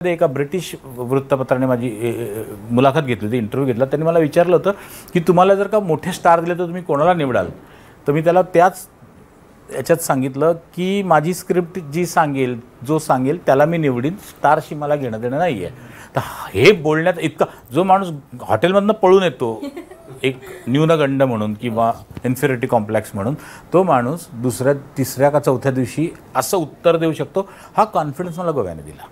एका ब्रिटिश वृत्तपत्राने माझी मुलाखत घेतली होती, इंटरव्ह्यू घेतला. त्यांनी मला विचारलं होतं की तुम्हाला जर का मोठे स्टार दिले तर तुम्ही कोणाला निवडाल. तर मी त्याला त्याच याच्यात सांगितलं की माझी स्क्रिप्ट जी सांगेल, जो सांगेल त्याला मी निवडीन, स्टारशी मला घेणं देणं नाही आहे. तर हे बोलण्यात इतका, जो माणूस हॉटेलमधनं पळून येतो एक न्यूनगंड म्हणून किंवा इन्फिरिटी कॉम्प्लेक्स म्हणून, तो माणूस दुसऱ्या तिसऱ्या का चौथ्या दिवशी असं उत्तर देऊ शकतो, हा कॉन्फिडन्स मला गोव्याने दिला.